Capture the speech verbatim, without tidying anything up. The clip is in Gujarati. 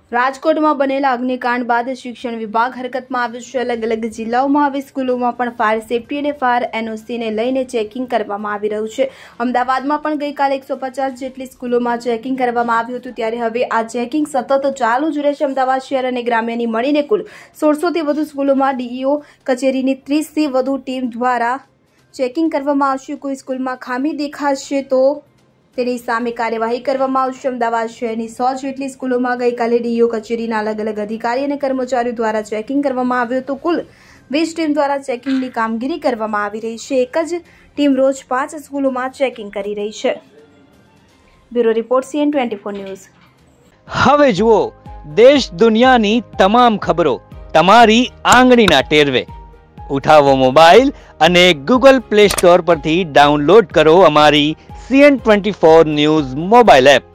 રાજકોટમાં બનેલા અગ્નિકાંડ બાદ શિક્ષણ વિભાગ હરકતમાં આવ્યું છે। અલગ અલગ જિલ્લાઓમાં આવી સ્કૂલોમાં પણ ફાયર સેફટી અને ફાયર એનઓસીને લઈને ચેકિંગ કરવામાં આવી રહ્યું છે। અમદાવાદમાં પણ ગઈકાલે એકસો પચાસ જેટલી સ્કૂલોમાં ચેકિંગ કરવામાં આવ્યું હતું, ત્યારે હવે આ ચેકિંગ સતત ચાલુ જ રહેશે। અમદાવાદ શહેર અને ગ્રામ્યની મળીને કુલ સોળસોથી વધુ સ્કૂલોમાં ડીઈઓ કચેરીની ત્રીસથી વધુ ટીમ દ્વારા ચેકિંગ કરવામાં આવશે। કોઈ સ્કૂલમાં ખામી દેખાશે તો તેની સામે કાર્યવાહી કરવામાં આવશે। અમદાવાદ શહેરની સો જેટલી સ્કૂલોમાં ગઈકાલે ડીઈઓ કચેરીના અલગ અલગ અધિકારી અને કર્મચારીઓ દ્વારા ચેકિંગ કરવામાં આવ્યું હતું। કુલ વીસ ટીમ દ્વારા ચેકિંગની કામગીરી કરવામાં આવી રહી છે। એક જ ટીમ રોજ પાંચ સ્કૂલોમાં ચેકિંગ કરી રહી છે। Bureau report CN twenty four news. હવે જુઓ દેશ દુનિયાની તમામ ખબરો તમારી આંગળીના ટેરવે। ઉઠાવો મોબાઈલ અને ગૂગલ પ્લે સ્ટોર પરથી ડાઉનલોડ કરો અમારી CN twenty four news mobile app.